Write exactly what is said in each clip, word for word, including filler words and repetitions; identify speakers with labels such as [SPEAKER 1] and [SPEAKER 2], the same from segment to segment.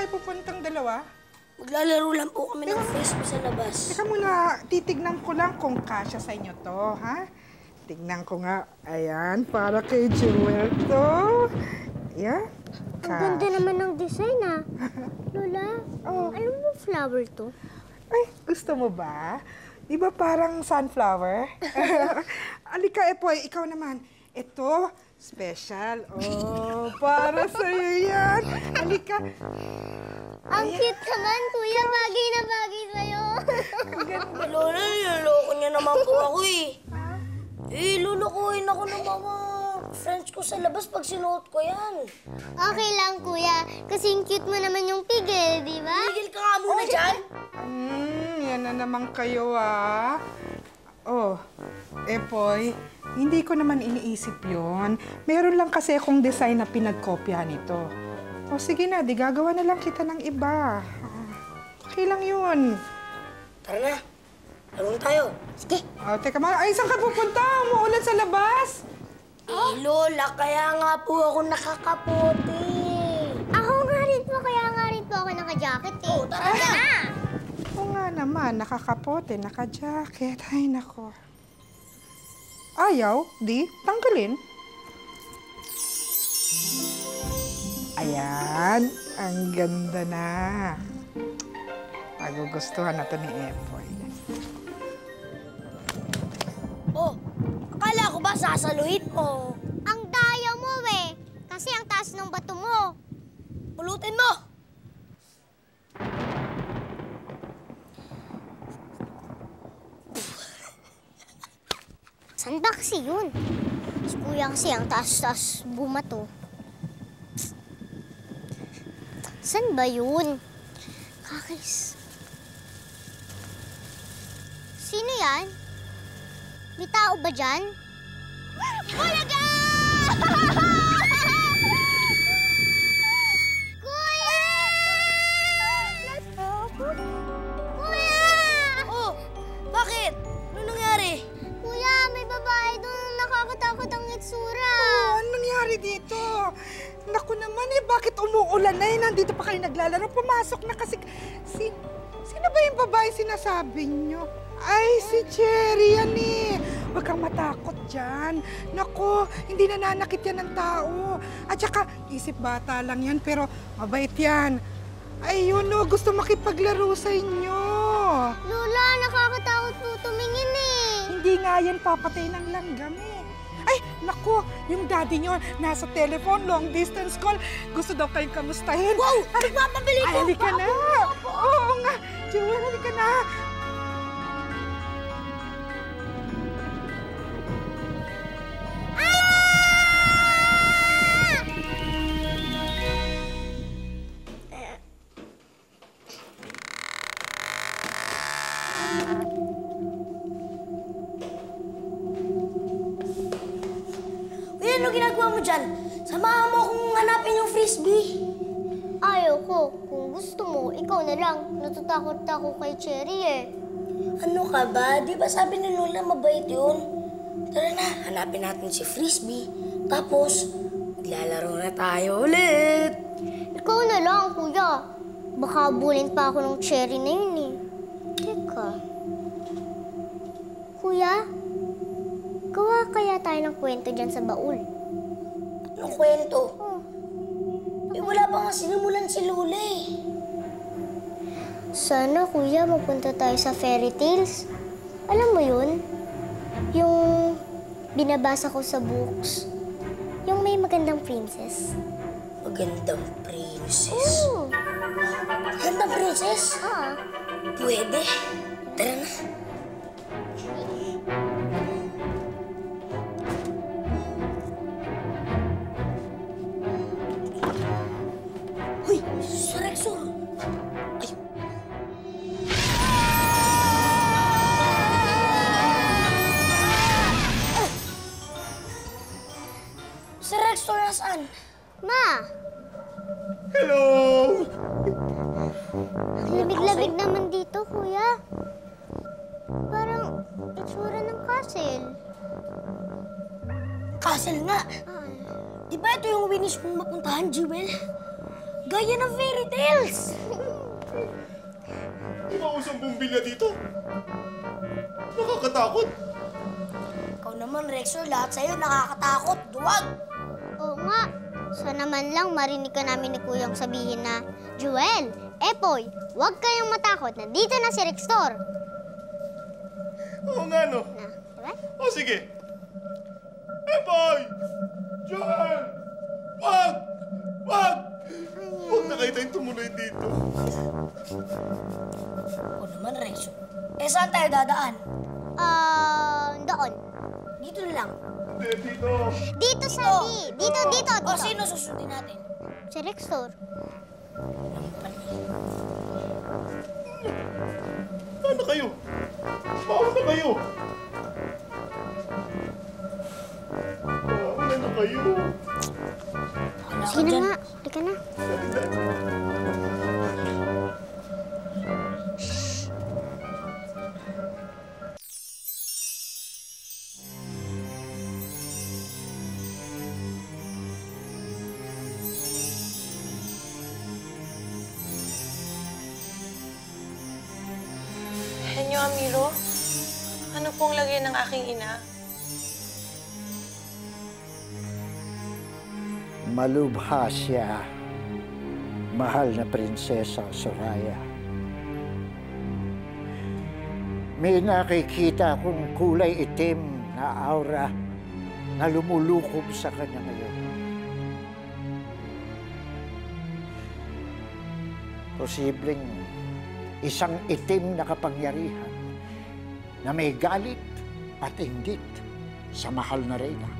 [SPEAKER 1] kayo pupuntang dalawa?
[SPEAKER 2] Maglalaro lang po kami ng frisbee sa labas.
[SPEAKER 1] Teka muna, titignan ko lang kung kasya sa inyo to, ha? Tignan ko nga. Ayan, para kay Jewel to. Ayan.
[SPEAKER 3] Ang ganda naman ng design, ah. Lola,
[SPEAKER 1] oh.
[SPEAKER 3] Alam mo flower to?
[SPEAKER 1] Ay, gusto mo ba? Di ba parang sunflower? Alika, Epoy, ikaw naman. Ito, special. Oh, para sa'yo yan. Alika.
[SPEAKER 3] Ang cute naman, kuya. Bagay na bagay sa'yo.
[SPEAKER 2] Lola, niloloko niya naman po ako eh. Eh, lulukuhin ako ng mga friends ko sa labas pag sinuot ko yan.
[SPEAKER 3] Okay lang, kuya. Kasing cute mo naman yung pigil, di ba?
[SPEAKER 2] Pigil ka nga muna dyan.
[SPEAKER 1] Hmm, yan na naman kayo, ah. Oh, Epoy, hindi ko naman iniisip yon. Meron lang kasi akong design na pinagkopya nito. O sige na, di gagawa na lang kita ng iba. Okay lang yun.
[SPEAKER 2] Tara na. Laro na tayo.
[SPEAKER 3] Sige.
[SPEAKER 1] Oh, teka ma, ay, saan ka pupunta? Umuulan sa labas.
[SPEAKER 2] Eh, Lola, kaya nga po ako nakakapote.
[SPEAKER 3] Ako nga rin po, kaya nga rin po ako naka-jacket eh.
[SPEAKER 2] Oh, tara na.
[SPEAKER 1] Oo nga naman, nakakapote, naka-jacket. Ay, nako. Ayaw? Di? Tanggalin? Ayan, ang ganda na. Magugustuhan na to ni Epoy.
[SPEAKER 2] Oh, akala ko ba sasaluhin mo?
[SPEAKER 3] Ang daya mo eh. Kasi ang taas ng bato mo.
[SPEAKER 2] Pulutin mo!
[SPEAKER 3] Saan ba kasi yun? Si kuya kasi ang taas-taas bumato. Saan ba yun? Kakis. Sino yan? May tao ba dyan? Bulaga! Kuya! Kuya!
[SPEAKER 2] Oh, bakit? Ano nangyari?
[SPEAKER 3] Kuya, may babae doon. Nakakatakot ang itsura.
[SPEAKER 1] Oh, anong nangyari dito? Naku naman eh, bakit umuulan na eh? Nandito pa kayo naglalaro. Pumasok na kasi... Si, sino ba yung babae sinasabi nyo? Ay, si Cherry yan eh. Huwag kang matakot dyan. Naku, hindi nananakit yan ng tao. At saka, isip bata lang yan, pero mabait yan. Ay, yun o, gusto makipaglaro sa inyo.
[SPEAKER 3] Lola, nakakatakot po tumingin eh.
[SPEAKER 1] Hindi nga yan papatay ng langgam eh. Ay, naku, yung daddy nyo nasa telephone, long distance call. Gusto daw kayong kamustahin.
[SPEAKER 2] Wow! Nagpapabili ko!
[SPEAKER 1] Ay, halika na. Oo nga. Jewel, halika na.
[SPEAKER 2] Uy, ano ginagawa mo dyan? Samahan mo akong hanapin yung frisbee.
[SPEAKER 3] Ayaw ko. Kung gusto mo, ikaw na lang. Natatakot ako kay Cherry eh.
[SPEAKER 2] Ano ka ba? Di ba sabi ni Lola mabait yun? Tara na, hanapin natin si frisbee. Tapos, maglalaro na tayo ulit.
[SPEAKER 3] Ikaw na lang, kuya. Baka bulin pa ako ng Cherry na yun eh. Teka. Kuya, gawa kaya tayo ng kwento dyan sa baul?
[SPEAKER 2] Anong kwento?
[SPEAKER 3] Oh.
[SPEAKER 2] Eh, wala pa nga sinimulan si Lola eh.
[SPEAKER 3] Sana, kuya, mapunta tayo sa fairytales. Alam mo yun? Yung binabasa ko sa books. Yung may magandang princess.
[SPEAKER 2] Magandang princess?
[SPEAKER 3] Oo.
[SPEAKER 2] Magandang princess?
[SPEAKER 3] Ah.
[SPEAKER 2] Pwede. Tara na. Hoy! Sir Rexor! Ay! Ah! Sir Rexor, nasaan?
[SPEAKER 3] Ma!
[SPEAKER 1] Hello!
[SPEAKER 3] Labig-labig naman dito, kuya. Parang itsura ng castle.
[SPEAKER 2] Castle nga.
[SPEAKER 3] Ah.
[SPEAKER 2] Di ba ito yung winis mong mapuntahan, Jewel? Gaya ng fairy tales!
[SPEAKER 4] Di ba usang bumbilya dito? Nakakatakot.
[SPEAKER 2] Ikaw naman, Rexor, lahat sa'yo nakakatakot. Duwag!
[SPEAKER 3] Oo nga. Sana man lang marinig ka namin ni Kuyang sabihin na, Joel, Epoy, huwag kayong matakot. Nandito na si Rextor.
[SPEAKER 4] Oo nga, no?
[SPEAKER 3] Na, diba?
[SPEAKER 4] O sige. Epoy! Joel! Wag! Wag! Huwag na kayo tayong tumuloy dito.
[SPEAKER 2] O naman, Rexor. Eh, saan tayo dadaan?
[SPEAKER 3] Ah, doon.
[SPEAKER 2] Dito na lang.
[SPEAKER 4] Hindi, dito.
[SPEAKER 3] Dito, sabi. Dito, dito,
[SPEAKER 2] O,
[SPEAKER 3] dito.
[SPEAKER 2] sino susundin natin?
[SPEAKER 3] Si Rextor.
[SPEAKER 4] Ano kayo? Bawal na kayo. Bawal na kayo.
[SPEAKER 2] Wala ka
[SPEAKER 3] Sige na
[SPEAKER 2] dyan.
[SPEAKER 3] nga. Halika na.
[SPEAKER 5] Henyo, Amiro, ano pong lagay ng aking ina?
[SPEAKER 6] Malubha siya, mahal na prinsesa Soraya. May nakikita akong kulay itim na aura na lumulukob sa kanya ngayon. Posibleng isang itim na kapangyarihan na may galit at inggit sa mahal na reyna.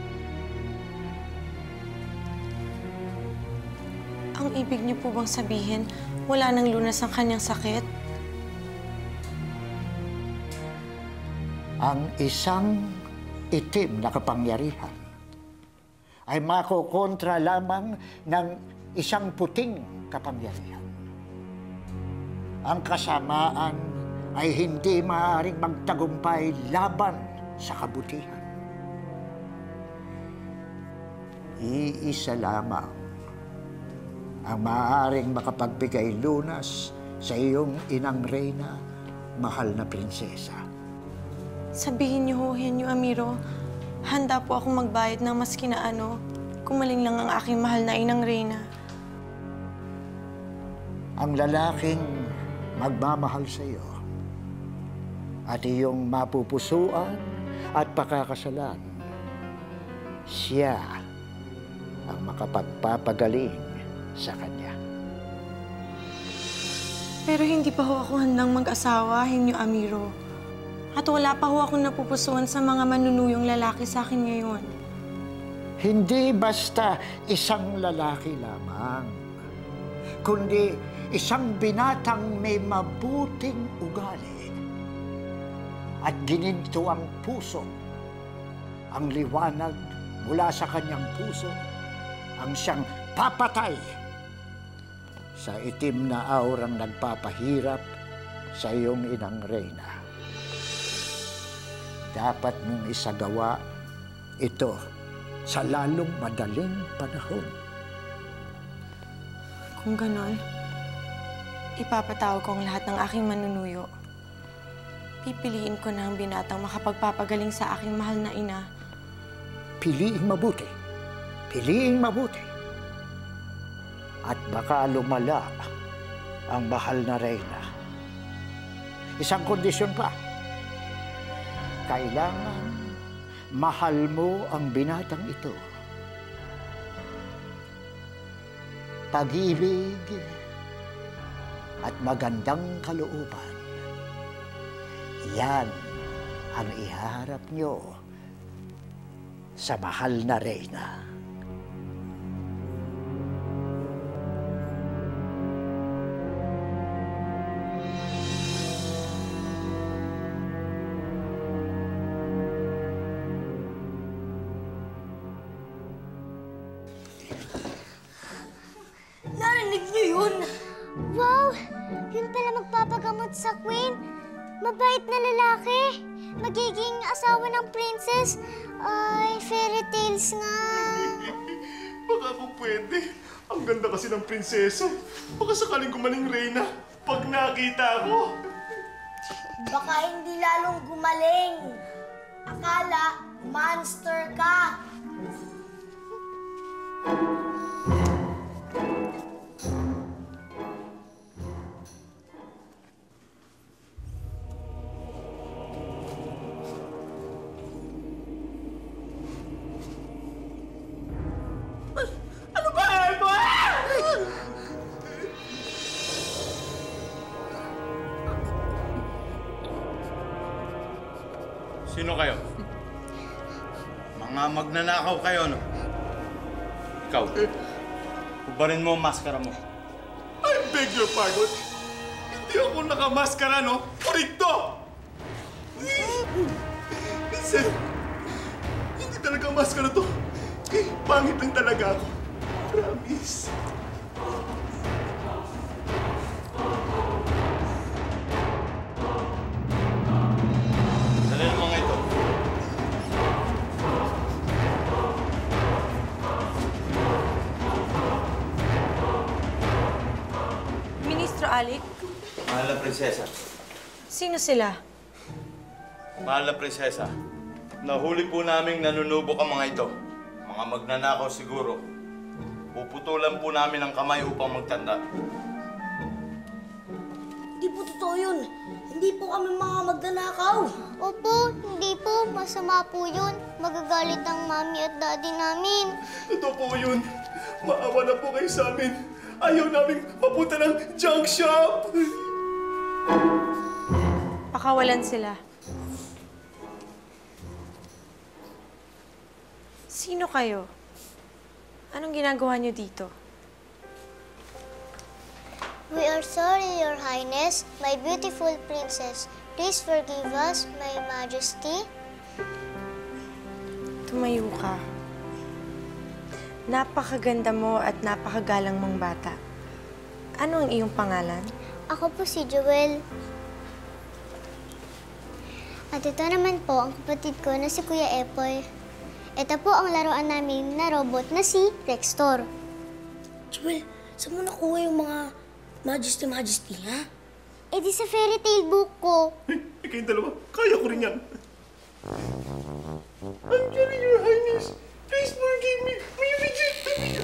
[SPEAKER 5] Ang ibig niyo po bang sabihin, wala nang lunas ang kanyang sakit?
[SPEAKER 6] Ang isang itim na kapangyarihan ay makokontra lamang ng isang puting kapangyarihan. Ang kasamaan ay hindi maaaring magtagumpay laban sa kabutihan. Iisa lamang ang maaaring makapagbigay lunas sa iyong inang reyna, mahal na prinsesa.
[SPEAKER 5] Sabihin niyo ho, Henyo, Amiro, handa po akong magbayad ng maski na ano, kumaling lang ang aking mahal na inang reyna.
[SPEAKER 6] Ang lalaking magmamahal sa iyo at iyong mapupusuan at pakakasalan, siya ang makapagpapagaling sa kanya.
[SPEAKER 5] Pero hindi pa ho ako handang mag-asawa, Henyo, Amiro. At wala pa ho akong napupusuan sa mga manunuyong lalaki sa akin ngayon.
[SPEAKER 6] Hindi basta isang lalaki lamang, kundi isang binatang may mabuting ugali at gininto ang puso. Ang liwanag mula sa kanyang puso ang siyang papatay sa itim na aurang nagpapahirap sa iyong inang reyna. Dapat mong isagawa ito sa lalong madaling panahon.
[SPEAKER 5] Kung ganon, ipapatawag ko ang lahat ng aking manunuyo. Pipiliin ko na ang binatang makapagpapagaling sa aking mahal na ina.
[SPEAKER 6] Piliing mabuti. Piliing mabuti. At baka lumala ang mahal na reyna. Isang kondisyon pa. Kailangan mahal mo ang binatang ito. Pag-ibig at magandang kalooban. Yan ang iharap nyo sa mahal na reyna.
[SPEAKER 2] Narinig niyo yun?
[SPEAKER 3] Wow! Yun pala magpapagamot sa queen. Mabait na lalaki. Magiging asawa ng princess. Ay, fairy tales nga.
[SPEAKER 4] Baka kung pwede. Ang ganda kasi ng prinsesa. Baka sakaling gumaling Reyna pag nakita ko.
[SPEAKER 2] Baka hindi lalong gumaling. Akala, monster ka.
[SPEAKER 4] Ano ba ito?
[SPEAKER 7] Sino kayo? Mga magnanakaw kayo, no? Ikaw, ubarin mo ang maskara mo.
[SPEAKER 4] I beg your pardon. Hindi ako nakamaskara, no? Kurikto! Sir, hindi talaga maskara to. Eh, pangit lang talaga ako. Promise.
[SPEAKER 7] Dali ng mga ito.
[SPEAKER 5] Ministro Alec,
[SPEAKER 7] Mahal na prinsesa.
[SPEAKER 5] sino sila?
[SPEAKER 7] Mahal na prinsesa. Nahuli po naming nanunubok ang mga ito. Mga magnanakaw siguro. Puputulan po namin ang kamay upang magtanda.
[SPEAKER 2] Hindi po totoo yun. Hindi po kami mga magnanakaw.
[SPEAKER 3] Opo, hindi po. Masama po yun. Magagalit ang mami at daddy namin.
[SPEAKER 4] Totoo po yun. Maawa na po kayo sa amin. Ayaw namin mapunta ng junk shop.
[SPEAKER 5] Pakawalan sila. Sino kayo? Anong ginagawa niyo dito?
[SPEAKER 3] We are sorry, Your Highness, my beautiful princess. Please forgive us, my majesty.
[SPEAKER 5] Tumayo ka. Napakaganda mo at napakagalang mong bata. Ano ang iyong pangalan?
[SPEAKER 3] Ako po si Joel. At ito naman po ang kapatid ko na si Kuya Epoy. Ito po ang laruan namin na robot na si Rextor.
[SPEAKER 2] Joel, saan mo nakuha yung mga majesty majesty, ha?
[SPEAKER 3] Eh di sa fairy tale book ko.
[SPEAKER 4] Eh, eh, kayong dalawa, kaya ko rin yan. I'm sorry, Your Highness. Please forgive me. May reject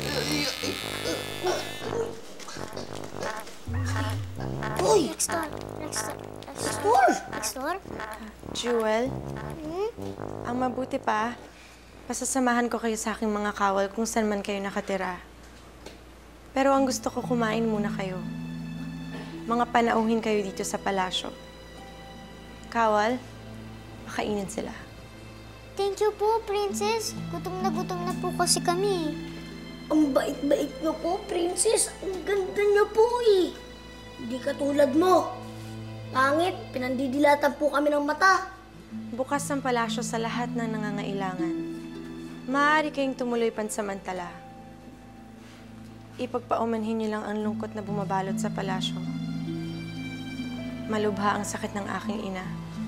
[SPEAKER 2] Uy!
[SPEAKER 3] Rextor, Rextor,
[SPEAKER 2] Rextor!
[SPEAKER 3] Rextor?
[SPEAKER 5] Jewel,
[SPEAKER 3] Hmm?
[SPEAKER 5] ang mabuti pa, pasasamahan ko kayo sa aking mga kawal kung saan man kayo nakatira. Pero ang gusto ko, kumain muna kayo. Mga panauhin kayo dito sa palasyo. Kawal, pakainin sila.
[SPEAKER 3] Thank you po, Princess. Gutom na gutom na po kasi kami.
[SPEAKER 2] Ang bait-bait niyo po, princess. Ang ganda niyo po, eh. Hindi katulad mo. Pangit, pinandidilatan po kami ng mata.
[SPEAKER 5] Bukas ang palasyo sa lahat ng nangangailangan. Maaari kayong tumuloy pansamantala. Ipagpaumanhin niyo lang ang lungkot na bumabalot sa palasyo. Malubha ang sakit ng aking ina.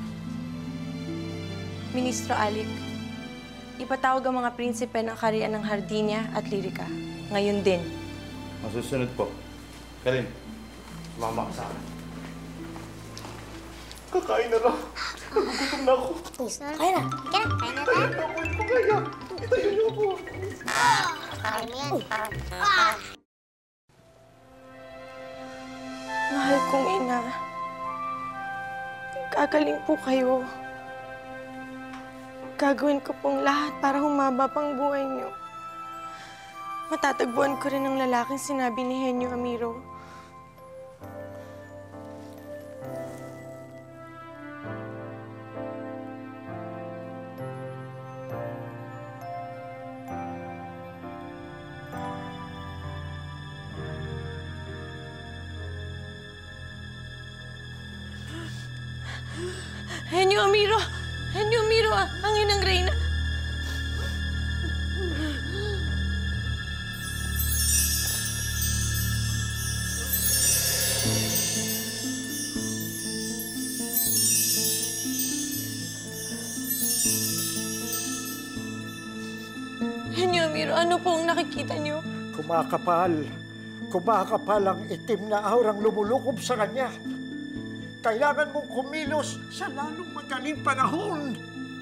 [SPEAKER 5] Ministro Alec, ipatawag ang mga prinsipe ng kaharian ng Hardinia at Lyrica. Ngayon din.
[SPEAKER 7] Masusunod po. Karin, sumama ka sa akin.
[SPEAKER 4] Kakain na lang. Nagugutom na ako.
[SPEAKER 3] Rextor,
[SPEAKER 2] Kaya na.
[SPEAKER 3] kaya na, kaya na tayo.
[SPEAKER 4] Ako, hindi ko kaya. Itayo niyo ako.
[SPEAKER 3] Kaya mo yan.
[SPEAKER 5] Mahal kong ina, gagaling po kayo. Gagawin ko pong lahat para humaba pang buhay niyo. Matatagpuan ko rin ang lalaking sinabi ni Henyo Amiro. Henyo Amiro! Henyo Amiro, ah, ang inang Reyna! Henyo Amiro, Pero ano po ang nakikita niyo?
[SPEAKER 6] Kumakapal. Kumakapal ang itim na aurang lumulukob sa kanya. Kailangan mong kumilos sa lalong madaling panahon.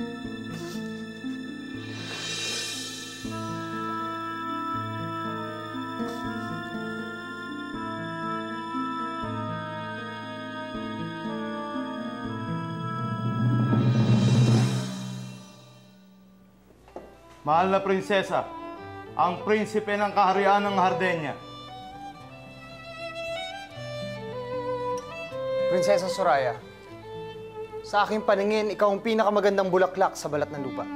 [SPEAKER 7] Mahal na prinsesa, ang prinsipe ng kaharian ng Hardenya.
[SPEAKER 8] Prinsesa Soraya, sa aking paningin, ikaw ang pinakamagandang bulaklak sa balat ng lupa.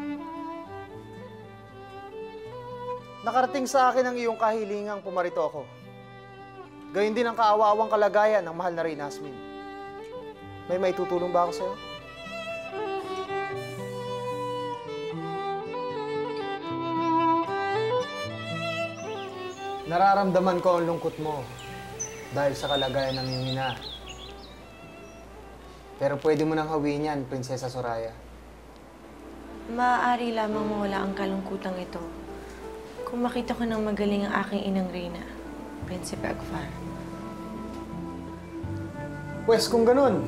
[SPEAKER 8] Nakarating sa akin ang iyong kahilingang pumarito ako. Gayun din ang kaawa-awang kalagayan ng mahal na Reyna Asmin. May maitutulong ba ako sa'yo? Nararamdaman ko ang lungkot mo dahil sa kalagayan ng iyong ina. Pero pwede mo nang hawiin yan, Prinsesa Soraya.
[SPEAKER 5] Maaari lamang mawala ang kalungkutang ito kung makita ko ng magaling ang aking inang Reyna, Prinsipe Agfar.
[SPEAKER 8] Pwes kung ganun,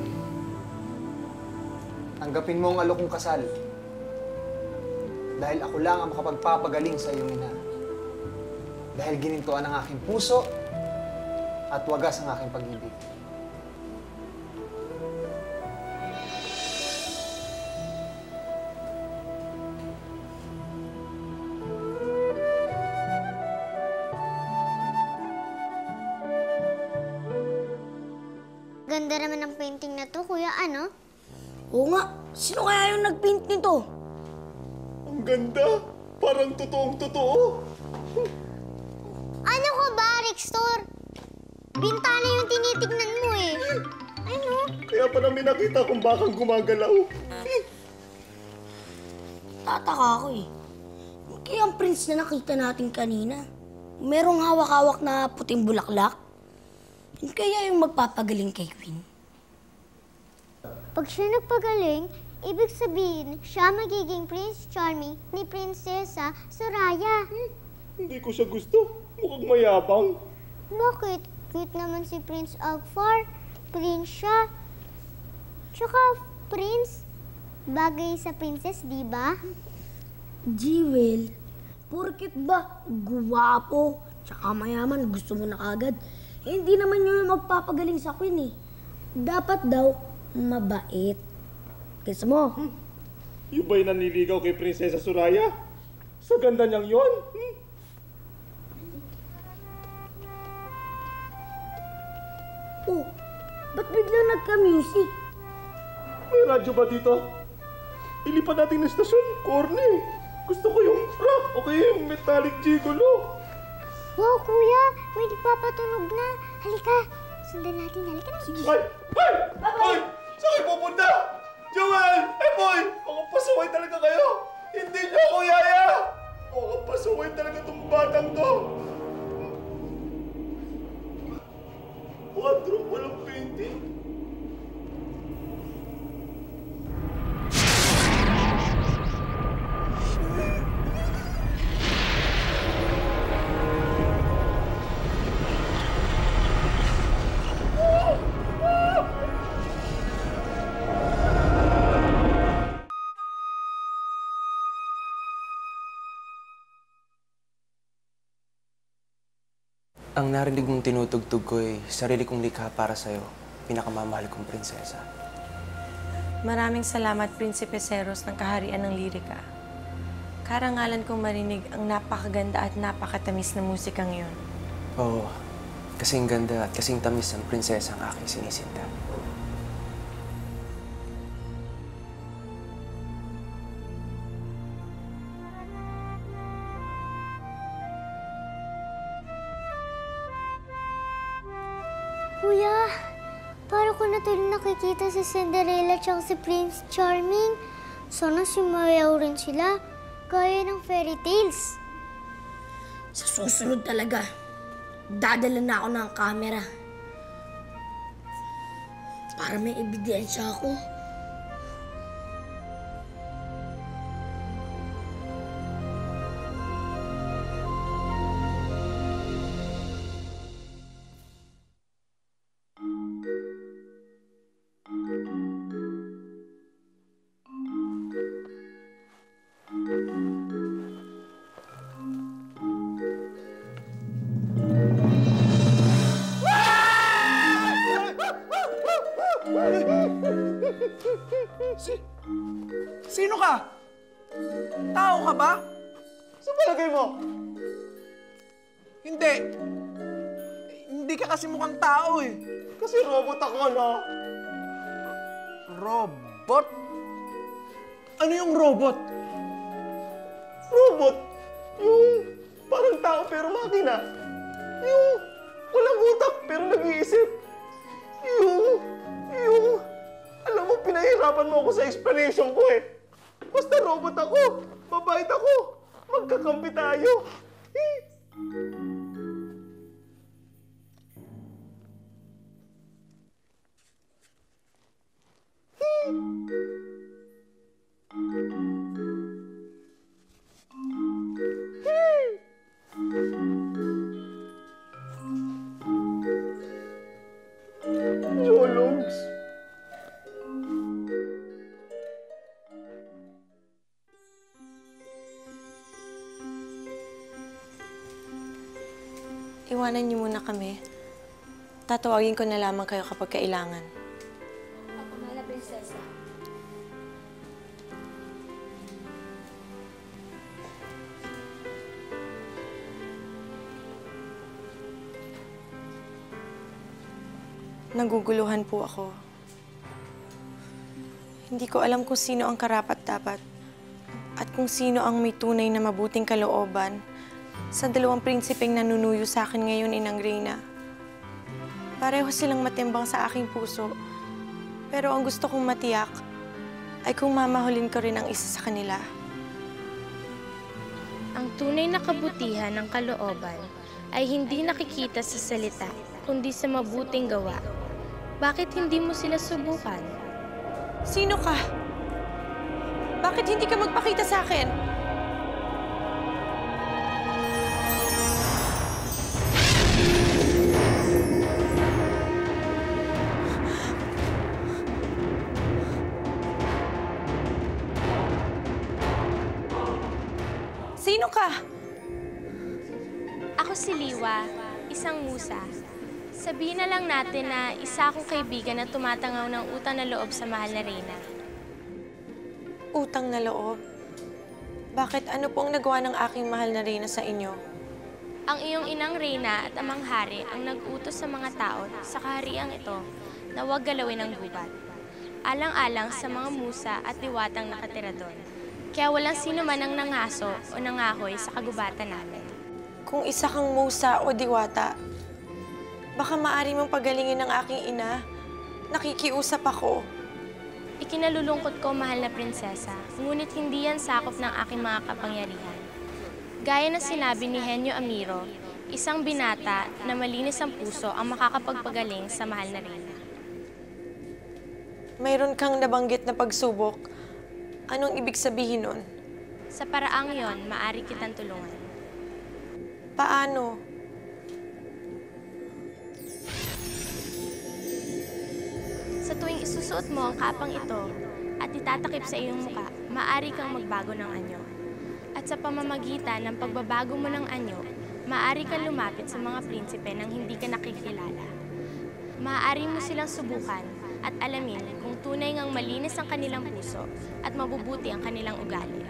[SPEAKER 8] tanggapin mo ang alokong kasal dahil ako lang ang makapagpapagaling sa iyong ina. Dahil ginintuan ang aking puso at wagas ang aking pag-ibig.
[SPEAKER 3] Ganda naman ng painting na to, kuya. Ano?
[SPEAKER 2] Oo nga, sino kaya yung nag-paint nito?
[SPEAKER 4] Ang ganda! Parang totoong-totoo!
[SPEAKER 3] Ano ko ba, Rextor? Bintana yung tinitignan mo eh. Ano?
[SPEAKER 4] Kaya pala may nakita kong bakang gumagalaw.
[SPEAKER 2] Tataka ako eh. Kaya ang prince na nakita natin kanina, merong hawak-hawak na puting bulaklak. Kaya yung magpapagaling kay Queen.
[SPEAKER 3] Pag siya nagpagaling, ibig sabihin, siya magiging Prince Charming ni Prinsesa Soraya.
[SPEAKER 4] Hmm, hindi ko siya gusto. Mukhang mayabang.
[SPEAKER 3] Bakit? Cute naman si Prince Agfar. Prince siya. Tsaka, Prince, bagay sa princess, di ba?
[SPEAKER 2] Jewel, porket ba guwapo, tsaka mayaman, gusto mo na kagad, eh, hindi naman yun yung magpapagaling sa Queen eh. Dapat daw, mabait. Gusto mo?
[SPEAKER 4] Hmm. Yung ba'y naniligaw kay Prinsesa Soraya? Sa ganda niyang yun? Hmm.
[SPEAKER 2] Oh, ba't biglang nagka-music?
[SPEAKER 4] May radyo ba dito? Ilipat natin ng stasyon. Corny. Gusto ko yung rock o kaya yung metallic gigolo.
[SPEAKER 3] Wow, kuya! May nagpapatunog na. Halika! Sundan natin. Halika na. Sige.
[SPEAKER 4] Ay! Ay! Ay! Saan kayo pupunta? Joel! Eh boy! Mga pasaway talaga kayo! Hindi niyo ako yaya! Mga pasaway talaga tong batang to! Wardrobe, walang painting.
[SPEAKER 9] Ang narinig mong tinutugtog ko ay sarili kong likha para sa'yo, pinakamamahal kong prinsesa.
[SPEAKER 5] Maraming salamat, Prinsipe Seros ng Kaharian ng Lirika. Karangalan kong marinig ang napakaganda at napakatamis na musikang yun.
[SPEAKER 9] Oo, kasing ganda at kasing tamis ng prinsesa ang aking sinisinta.
[SPEAKER 3] Kuya, para ko na tuloy nakikita si Cinderella at si Prince Charming. Sana sumayaw rin sila, gaya ng fairy tales.
[SPEAKER 2] Sa susunod talaga, dadala na ako ng camera. Para may ebidensya ako.
[SPEAKER 4] Si...
[SPEAKER 10] Sino ka? Tao ka ba?
[SPEAKER 4] Sa palagay mo?
[SPEAKER 10] Hindi. Hindi ka kasi mukhang tao eh.
[SPEAKER 4] Kasi robot ako, no?
[SPEAKER 10] Robot? Ano yung robot?
[SPEAKER 4] Robot? Yung parang tao pero makina. Yung walang utak pero nag-iisip. Yung... Yung... Alam mo, pinahirapan mo ako sa explanation ko eh. Basta robot ako. Mabait ako. Magkakampi tayo. Eh. Jologs.
[SPEAKER 5] Iwanan niyo muna kami. Tatawagin ko na lamang kayo kapag kailangan.
[SPEAKER 2] Ako, mahal na prinsesa.
[SPEAKER 5] Naguguluhan po ako. Hindi ko alam kung sino ang karapat-dapat at kung sino ang may tunay na mabuting kalooban sa dalawang prinsipeng nanunuyo sa akin ngayon, Inang Reyna. Pareho silang matimbang sa aking puso, pero ang gusto kong matiyak ay kung mamahulin ko rin ang isa sa kanila.
[SPEAKER 11] Ang tunay na kabutihan ng kalooban ay hindi nakikita sa salita, kundi sa mabuting gawa. Bakit hindi mo sila subukan?
[SPEAKER 5] Sino ka? Bakit hindi ka magpakita sa akin? Sino ka?
[SPEAKER 11] Ako si Liwa, isang musa. Sabihin na lang natin na isa akong kaibigan na tumatangaw ng utang na loob sa mahal na Reyna.
[SPEAKER 5] Utang na loob? Bakit ano po ang nagawa ng aking mahal na Reyna sa inyo?
[SPEAKER 11] Ang iyong inang Reyna at amang hari ang nag-utos sa mga tao sa kahariang ito na huwag galawin ang gubat. Alang-alang sa mga musa at diwatang nakatira doon. Kaya walang sino man ang nangaso o nangahoy sa kagubatan namin.
[SPEAKER 5] Kung isa kang musa o diwata, baka maaari mong pagalingin ng aking ina. Nakikiusap ako.
[SPEAKER 11] Ikinalulungkot ko, mahal na prinsesa, ngunit hindi yan sakop ng aking mga kapangyarihan. Gaya na sinabi ni Henyo Amiro, isang binata na malinis ang puso ang makakapagpagaling sa mahal na Reyna.
[SPEAKER 5] Mayroon kang nabanggit na pagsubok. Anong ibig sabihin nun?
[SPEAKER 11] Sa paraang yon, maaari kitang tulungan.
[SPEAKER 5] Paano?
[SPEAKER 11] Sa tuwing isusuot mo ang kapang ito at itatakip sa iyong muka, maaari kang magbago ng anyo. At sa pamamagitan ng pagbabago mo ng anyo, maaari kang lumapit sa mga prinsipe nang hindi ka nakikilala. Maaari mo silang subukan at alamin kung tunay ngang malinis ang kanilang puso at mabubuti ang kanilang ugali.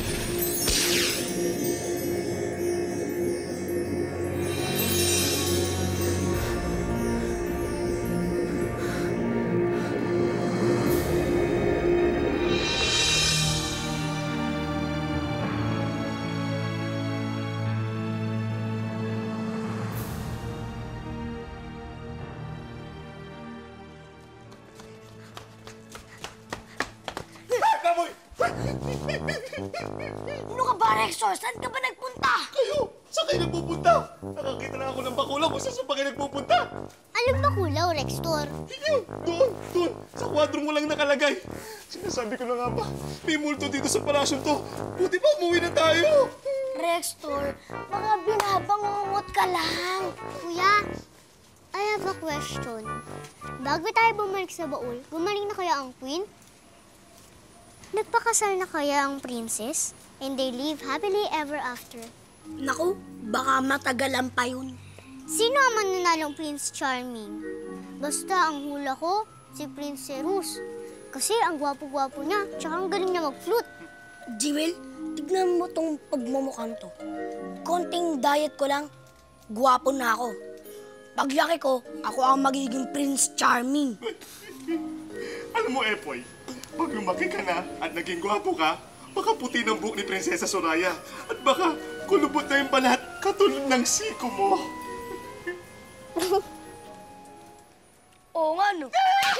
[SPEAKER 2] Ano ka ba, Rexor? Saan ka ba nagpunta?
[SPEAKER 4] Kayo! Saan kayo nagpupunta? Nakakita na ako ng bakulang kung saan pa kayo nagpupunta.
[SPEAKER 3] Anong bakulaw, Rextor?
[SPEAKER 4] Yun! Doon! Doon! Sa kwadro mo lang nakalagay. Sinasabi ko na nga ba, may multo dito sa palasyon to. Buti pa umuwi na tayo.
[SPEAKER 2] Rextor, baka binabangungot ka lang.
[SPEAKER 3] Kuya, I have a question. Bago tayo bumalik sa baul, gumaling na kaya ang queen? Nagpakasal na kaya ang princess? And they live happily ever after.
[SPEAKER 2] Naku, baka matagalan pa yun.
[SPEAKER 3] Sino ang mananalong Prince Charming? Basta ang hula ko, si Prince Cerus. Kasi ang gwapo-gwapo niya, tsaka ang galing niya mag-flute.
[SPEAKER 2] Jewel, tignan mo tong pagmumukhang to. Konting diet ko lang, gwapo na ako. Paglaki ko, ako ang magiging Prince Charming.
[SPEAKER 4] Alam mo, Epoy, pag lumaki ka na at naging gwapo ka, baka puti ng buhok ni Prinsesa Soraya. At baka kulubot na yung balat katulad ng siko mo.
[SPEAKER 2] Oo nga, no?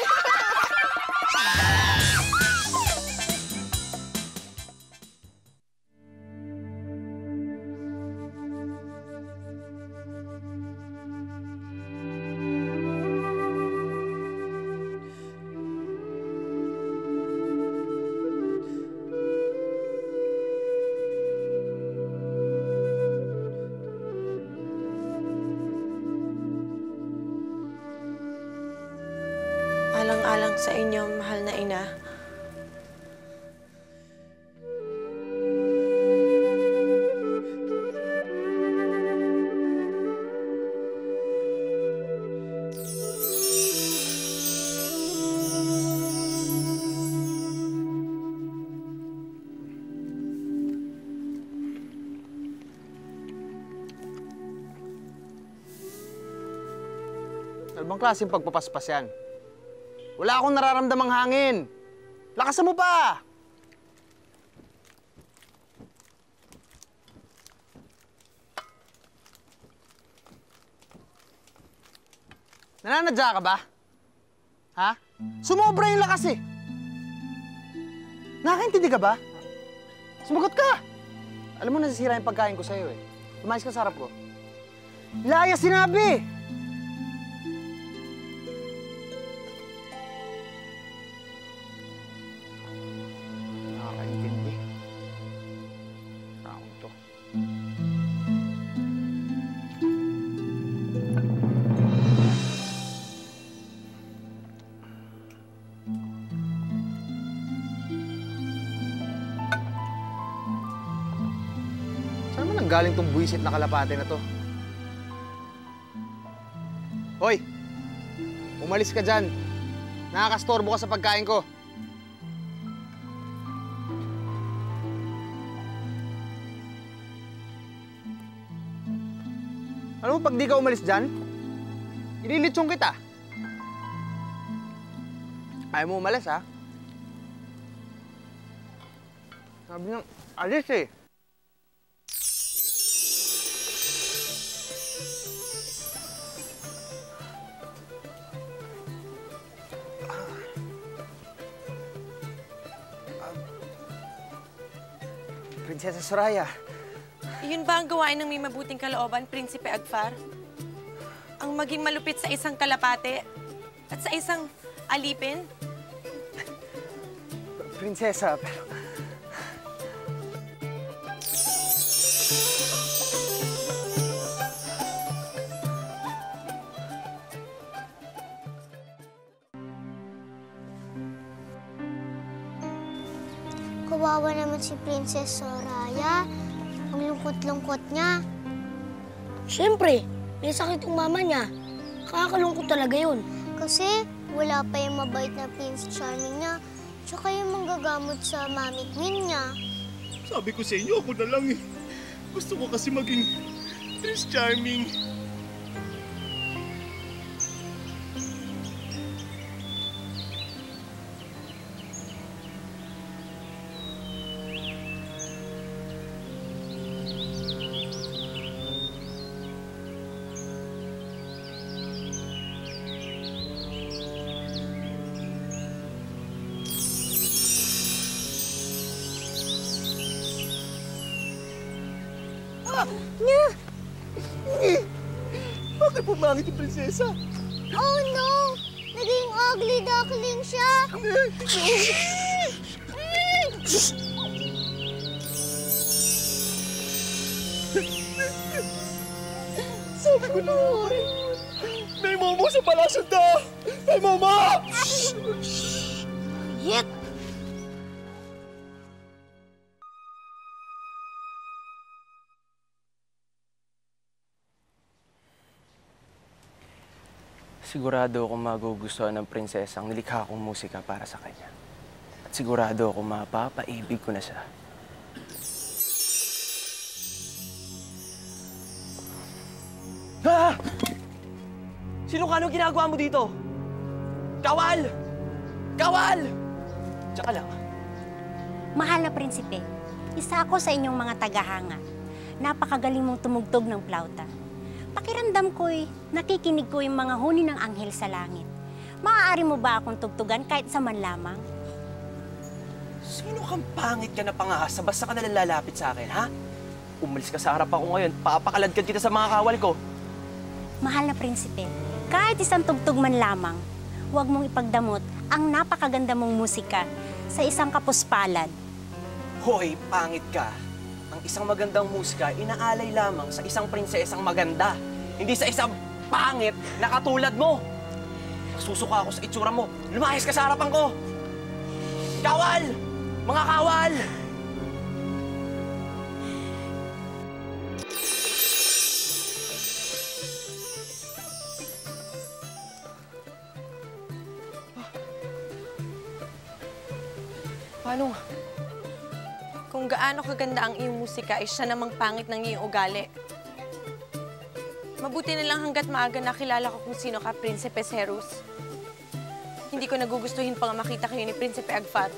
[SPEAKER 5] Alang-alang sa inyo, mahal na ina.
[SPEAKER 8] Ano bang klaseng pagpapaspas yan? Wala akong nararamdamang hangin. Lakasan mo pa! Nananadya ka ba? Ha? Sumobra yung lakas eh. Nakakaintindi ka ba? Sumagot ka! Alam mo, nasisira yung pagkain ko sa'yo eh. Lumayas ka sa harap ko. Laya sinabi! Nakakaintindi. Taong to. Saan mo nang galing tong buwisit na kalapate na to? Hoy! Umalis ka dyan. Nakakastorbo ka sa pagkain ko. Alam mo, pag di ka umalis dyan, ililitsong kita. Ayaw mo umalis, ha? Sabi niya, alis eh. Prinsesa Soraya.
[SPEAKER 5] Yun ba ang gawain ng may mabuting kalooban, Prinsipe Agfar? Ang maging malupit sa isang kalapate at sa isang alipin?
[SPEAKER 8] Prinsesa, pero...
[SPEAKER 3] Kawawa naman si Princess Soraya. Ang lungkot-lungkot niya.
[SPEAKER 2] Siyempre, may sakit yung mama niya. Nakakalungkot talaga yun.
[SPEAKER 3] Kasi wala pa yung mabait na Prince Charming niya. Tsaka yung manggagamot sa Mami Queen niya.
[SPEAKER 4] Sabi ko sa inyo, ako na lang eh. Gusto ko kasi maging Prince Charming. Bakit pumangit yung prinsesa?
[SPEAKER 3] Oh no! Naging ugly duckling siya!
[SPEAKER 4] Sabi ko na nga. May momo sa palasyo daw! May momo!
[SPEAKER 2] Yet!
[SPEAKER 9] Sigurado akong magugustuhan ng prinsesa ang nilikha kong musika para sa kanya. sigurado ako mapapaibig ko na siya. Ah! Sino ka? Anong ginagawa mo dito? Kawal! Kawal! Tsaka lang.
[SPEAKER 12] Mahal na prinsipe, isa ako sa inyong mga tagahanga. Napakagaling mong tumugtog ng plauta. Pakiramdam ko'y nakikinig ko yung mga huni ng anghel sa langit. Maaari mo ba akong tugtugan kahit sa man lamang?
[SPEAKER 9] Sino kang pangit ka na pangahasa basta ka nalang lalapit sa akin, ha? Umalis ka sa harap ako ngayon, papakaladkad kita sa mga kawal ko.
[SPEAKER 12] Mahal na prinsipe, kahit isang tugtog man lamang, huwag mong ipagdamot ang napakaganda mong musika sa isang kapuspalad.
[SPEAKER 9] Hoy, pangit ka. Ang isang magandang musika, inaalay lamang sa isang prinsesang maganda. Hindi sa isang pangit na katulad mo. Susuka ako sa itsura mo. Lumayas ka sa harapan ko. Kawal! Mga kawal!
[SPEAKER 5] Paano? Kung gaano kaganda ang iyong musika, ay siya namang pangit ng iyong ugali. Mabuti na lang hanggat maaga nakilala ko kung sino ka, Prinsipe Serus. Hindi ko nagugustuhin pa nga makita kayo ni Prinsipe Agfat.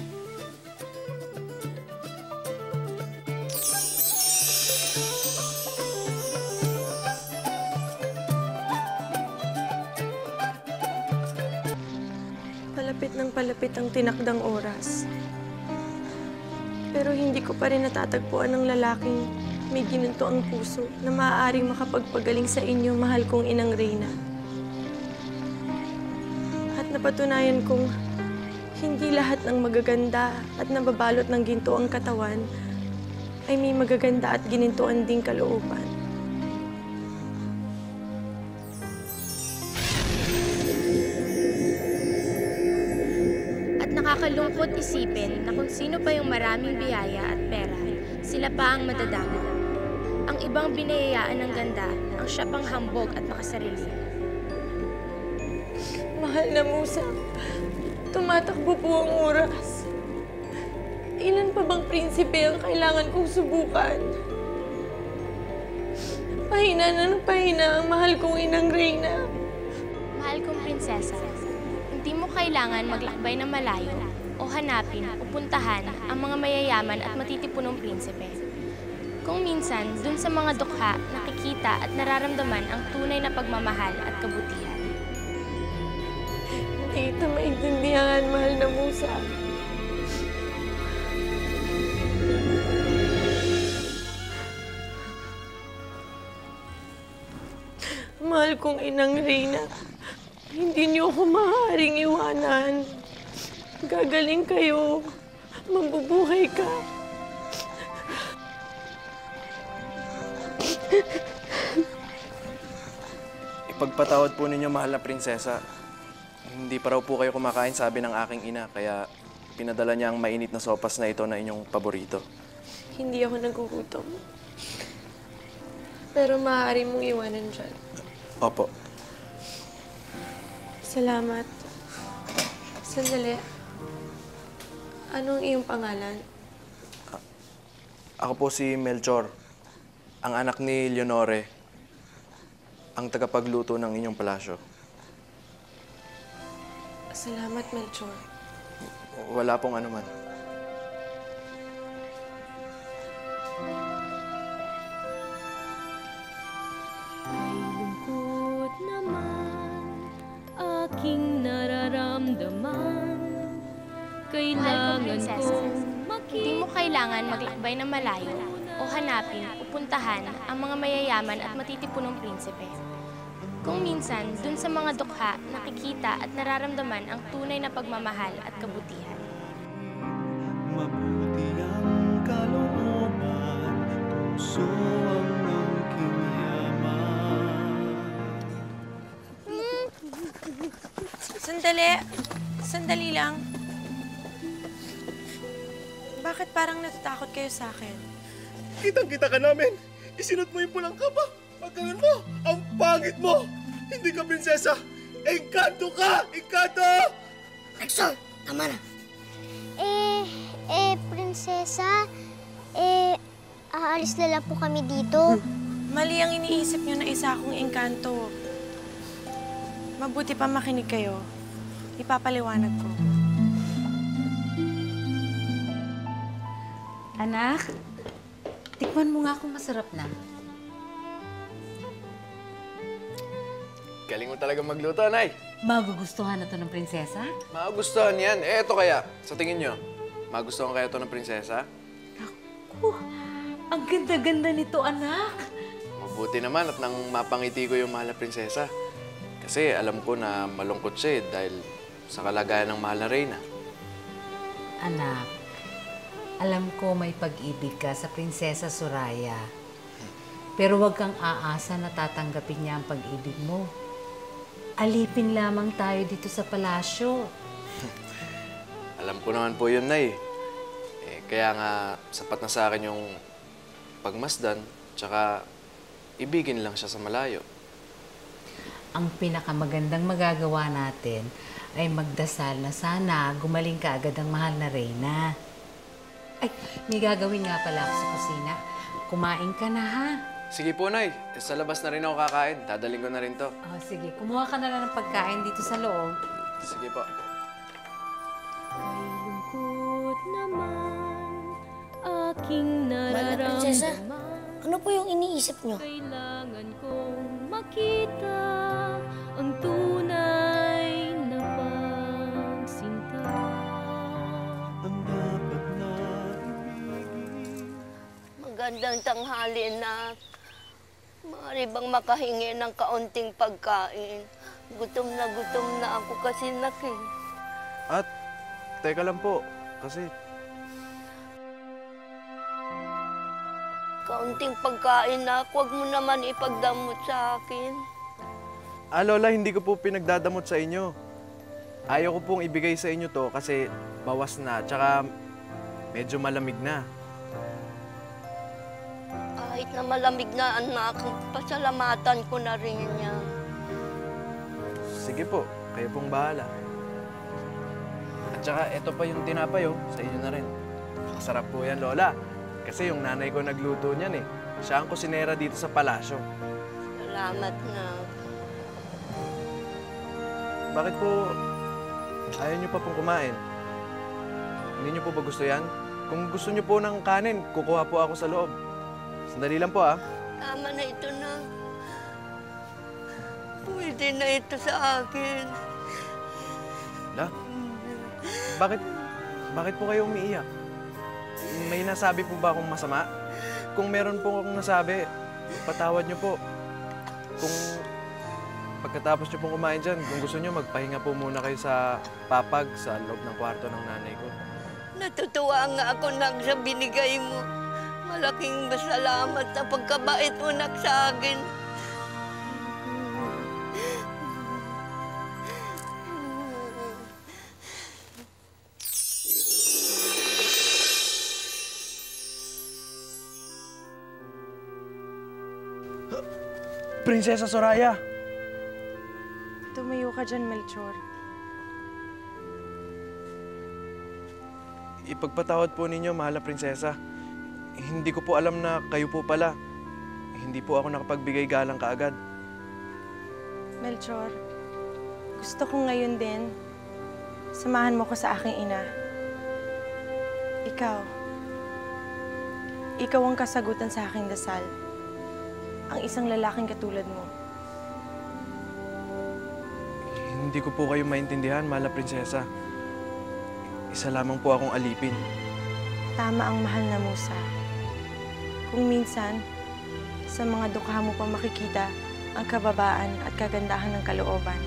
[SPEAKER 5] Palapit ng palapit ang tinakdang oras. Pero hindi ko pa rin natatagpuan ng lalaking may ginunto ang puso na maaaring makapagpagaling sa inyo, mahal kong inang Reyna. At napatunayan kong hindi lahat ng magaganda at nababalot ng ginto ang katawan ay may magaganda at ginintuan ding kalooban.
[SPEAKER 11] Nakakalungkot isipin na kung sino pa yung maraming biyaya at pera, sila pa ang madadama. Ang ibang binayayaan ng ganda, ang siya pang hambog at makasarili.
[SPEAKER 5] Mahal na Musa, tumatakbo po ang oras. Ilan pa bang prinsipe ang kailangan kong subukan? Pahina na ng pahina ang mahal kong inang Reyna.
[SPEAKER 11] Mahal kong prinsesa, hindi mo kailangan maglakbay na malayo o hanapin o puntahan ang mga mayayaman at matitipunong prinsipe. Kung minsan, dun sa mga dukha, nakikita at nararamdaman ang tunay na pagmamahal at kabutihan.
[SPEAKER 5] Hindi kita maintindihan, mahal na Musa. Mahal kong inang Reyna, hindi niyo ako maaaring iwanan. Gagaling kayo. Mabubuhay ka.
[SPEAKER 9] Ipagpatawad po ninyo, mahal na prinsesa. Hindi pa raw po kayo kumakain, sabi ng aking ina, kaya pinadala niya ang mainit na sopas na ito na inyong paborito.
[SPEAKER 5] Hindi ako nagugutom. Pero maaari mong iwanan dyan.
[SPEAKER 9] Opo.
[SPEAKER 5] Salamat. Sandali. Anong iyong pangalan?
[SPEAKER 9] Ako po si Melchor, ang anak ni Leonore, ang tagapagluto ng inyong palasyo.
[SPEAKER 5] Salamat, Melchor.
[SPEAKER 9] Wala pong anuman.
[SPEAKER 13] Ay lungkot naman aking nararamdaman. Kailangan kong makita.
[SPEAKER 11] Hindi mo kailangan maglakbay na malayo o hanapin o puntahan ang mga mayayaman at matitipunong prinsipe. Kung minsan, dun sa mga dukha, nakikita at nararamdaman ang tunay na pagmamahal at kabutihan.
[SPEAKER 14] Mabuti ang kalooban, puso ang angking yaman.
[SPEAKER 5] Sandali. Sandali lang. Bakit parang natatakot kayo sa akin?
[SPEAKER 4] Kitang-kita ka namin. Isinot mo yung pulang kapa. Pagkalan mo, ang pangit mo. Hindi ka prinsesa. Engkanto ka! Engkanto!
[SPEAKER 2] Rexor, tama na.
[SPEAKER 3] Eh, prinsesa, eh, aalis na lang po kami dito.
[SPEAKER 5] Mali ang iniisip niyo na isa akong engkanto. Mabuti pa makinig kayo. Ipapaliwanag ko.
[SPEAKER 15] Anak, tikman mo nga kung masarap na.
[SPEAKER 16] Galing mo talaga magluto, Nay.
[SPEAKER 15] Magugustuhan na to ng prinsesa?
[SPEAKER 16] Magugustuhan yan. Eh, eto kaya, sa tingin nyo, magustuhan kaya to ng prinsesa?
[SPEAKER 15] Naku, ang ganda-ganda nito, anak.
[SPEAKER 16] Mabuti naman at nang mapangiti ko yung mahal na prinsesa. Kasi alam ko na malungkot siya eh, dahil sa kalagayan ng mahal na reyna.
[SPEAKER 15] Anak, alam ko may pag-ibig ka sa Prinsesa Soraya. Pero huwag kang aasa na tatanggapin niya ang pag-ibig mo. Alipin lamang tayo dito sa palasyo.
[SPEAKER 16] Alam ko naman po yun, Nay. Eh, kaya nga, sapat na sa akin yung pagmasdan, tsaka ibigin lang siya sa malayo.
[SPEAKER 15] Ang pinakamagandang magagawa natin ay magdasal na sana gumaling ka agad ang mahal na reyna. Ay, may gagawin nga pala ako sa kusina. Kumain ka na, ha?
[SPEAKER 16] Sige po, Nay. Eh, sa labas na rin ako kakain. Dadaling ko na rin to.
[SPEAKER 15] Oh, sige, kumuha ka na lang ng pagkain dito sa loob.
[SPEAKER 16] Sige po.
[SPEAKER 13] Ay lungkot naman aking
[SPEAKER 2] Mahal na prinsesa,
[SPEAKER 13] nararamdaman.
[SPEAKER 2] ano po yung iniisip nyo?
[SPEAKER 13] Kailangan kong makita ang tunay na pagsinta.
[SPEAKER 14] Ang dapat na
[SPEAKER 17] Magandang tanghali, Nak. Maaari bang makahingi ng kaunting pagkain? Gutom na gutom na ako kasi, Nak, eh.
[SPEAKER 4] At, teka lang po, kasi
[SPEAKER 17] Kaunting pagkain, Nak. Huwag mo naman ipagdamot sa akin.
[SPEAKER 4] Ah, Lola, hindi ko po pinagdadamot sa inyo. Ayaw ko pong ibigay sa inyo to kasi bawas na, tsaka medyo malamig na.
[SPEAKER 17] Kahit na malamig na, anak, pasalamatan ko na rin niya.
[SPEAKER 4] Sige po, kayo pong bahala. At tsaka, eto pa yung tinapay, oh, sa inyo na rin. Masarap po yan, Lola. Kasi yung nanay ko nagluto niyan, eh. Siya ang kusinera dito sa palasyo.
[SPEAKER 17] Salamat, Nak.
[SPEAKER 4] Bakit po ayaw niyo pa pong kumain? Hindi niyo po ba gusto yan? Kung gusto niyo po ng kanin, kukuha po ako sa loob. Sandali lang po, ah.
[SPEAKER 17] Tama na ito, Nak. Pwede na ito sa akin.
[SPEAKER 4] La? Bakit, bakit po kayo umiiyak? May nasabi po ba akong masama? Kung meron po akong nasabi, patawad niyo po. Kung pagkatapos niyo pong kumain dyan, kung gusto niyo, magpahinga po muna kayo sa papag sa loob ng kwarto ng nanay ko.
[SPEAKER 17] Natutuwa nga ako, Nak, sa binigay mo. Malaking salamat sa pagkabait mo, Nak, sa akin.
[SPEAKER 4] Prinsesa Soraya!
[SPEAKER 5] Tumayo ka dyan, Melchor.
[SPEAKER 4] Ipagpatawad po ninyo, mahal na prinsesa. Hindi ko po alam na kayo po pala. Hindi po ako nakapagbigay galang kaagad.
[SPEAKER 5] Melchor, gusto ko ngayon din, samahan mo ko sa aking ina. Ikaw, ikaw ang kasagutan sa aking dasal. Ang isang lalaking katulad mo.
[SPEAKER 4] Hindi ko po kayo maintindihan, mahal na prinsesa. Isa lamang po akong alipin.
[SPEAKER 5] Tama ang mahal na musa. Kung minsan, sa mga dukha mo pa makikita ang kababaan at kagandahan ng kalooban.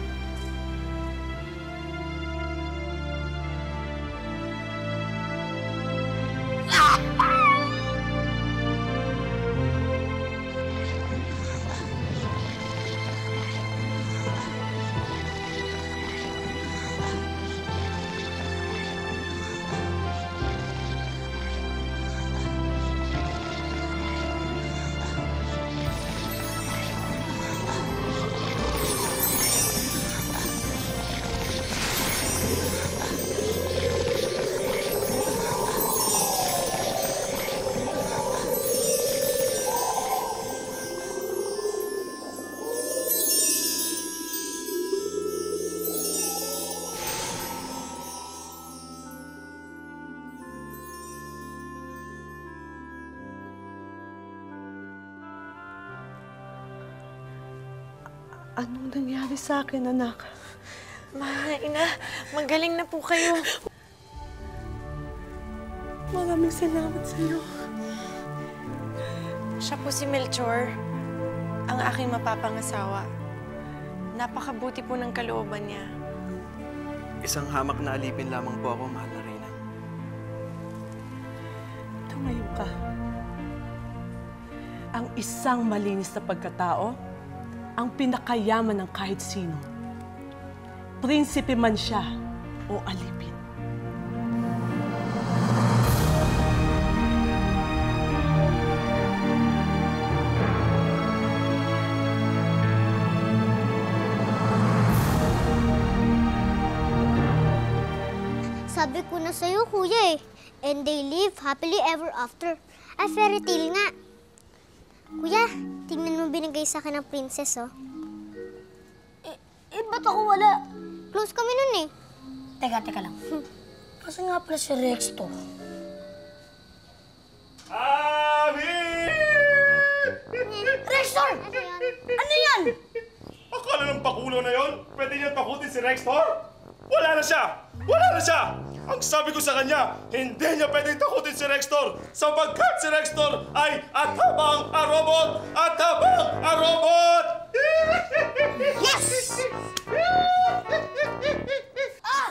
[SPEAKER 18] Anong nangyari sa akin, anak?
[SPEAKER 5] Mahal na ina, magaling na po kayo.
[SPEAKER 18] Maraming salamat sa iyo.
[SPEAKER 5] Siya po si Melchor, ang aking mapapangasawa. Napakabuti po ng kalooban niya.
[SPEAKER 9] Isang hamak na alipin lamang po ako, mahal na Reyna.
[SPEAKER 18] Tumayo ka. Ang isang malinis na pagkatao, ang pinakayaman ng kahit sino. Prinsipe man siya o alipin.
[SPEAKER 3] Sabi ko na sa'yo, kuya eh. And they live happily ever after. A fairy tale nga. Kuya, tingnan mo binigay sa akin ng princess, oh.
[SPEAKER 2] Eh, eh ba't ako wala?
[SPEAKER 3] Close kami nun eh.
[SPEAKER 2] Teka, teka lang. Kasi nga pala si Rex to.
[SPEAKER 7] Ami!
[SPEAKER 2] Rextor!
[SPEAKER 3] Ano yan?
[SPEAKER 2] Ano yan?
[SPEAKER 7] Akala ng pakulo na yon, pwede niya takutin si Rextor? Wala na siya! Wala na siya! Ang sabi ko sa kanya, hindi niya pwedeng takutin si Rextor sapagkat si Rextor ay atabang a robot! Atabang a robot!
[SPEAKER 2] Yes! Ah!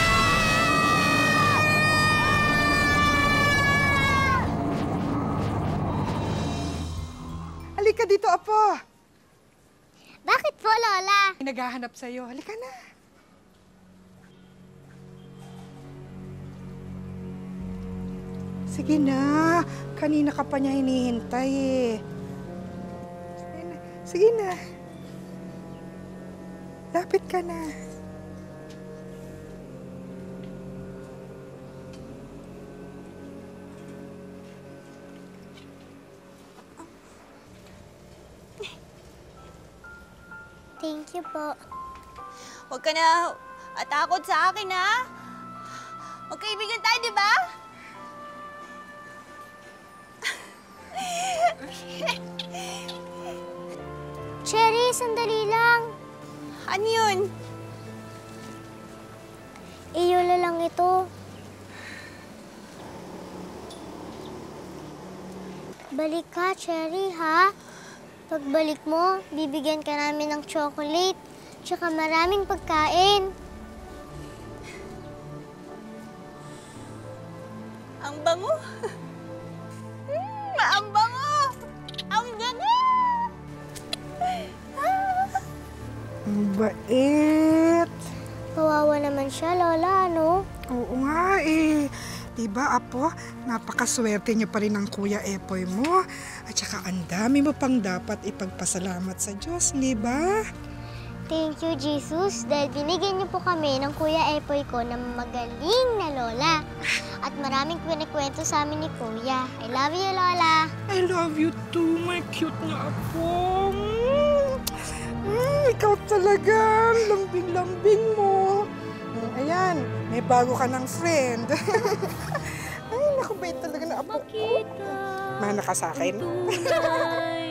[SPEAKER 1] Halika dito, Apo.
[SPEAKER 3] Bakit po, Lola?
[SPEAKER 1] Naghahanap sa'yo. Halika na. Sige na. Kanina ka pa niya hinihintay eh. Sige na. Sige na. Lapit ka na.
[SPEAKER 3] Thank you po.
[SPEAKER 19] Huwag ka na atakot sa akin, ha? Magkaibigan tayo, di ba?
[SPEAKER 3] Cherry, sandali lang.
[SPEAKER 19] Ano yun?
[SPEAKER 3] Iyola lang ito. Balik ka, Cherry, ha? Pagbalik mo, bibigyan ka namin ng chocolate, tsaka maraming pagkain.
[SPEAKER 19] Ang bango. Mm, ang bango. Ang bango.
[SPEAKER 1] Ang bait.
[SPEAKER 3] Kawawa naman siya, Lola, ano?
[SPEAKER 1] Oo nga eh. Diba, Apo? Napakaswerte niyo pa rin ng Kuya Epoy mo. At saka ang dami mo pang dapat ipagpasalamat sa Diyos, di ba?
[SPEAKER 3] Thank you, Jesus, dahil binigyan niyo po kami ng Kuya Epoy ko na magaling na Lola. At maraming kwento sa amin ni Kuya. I love you, Lola.
[SPEAKER 1] I love you too, my cute na Apo. Mm. Mm, ikaw talaga, lambing-lambing mo. Mm, ayan, may bago ka ng friend. Ay, naku, bait talaga na Apo. Mana ka sa akin?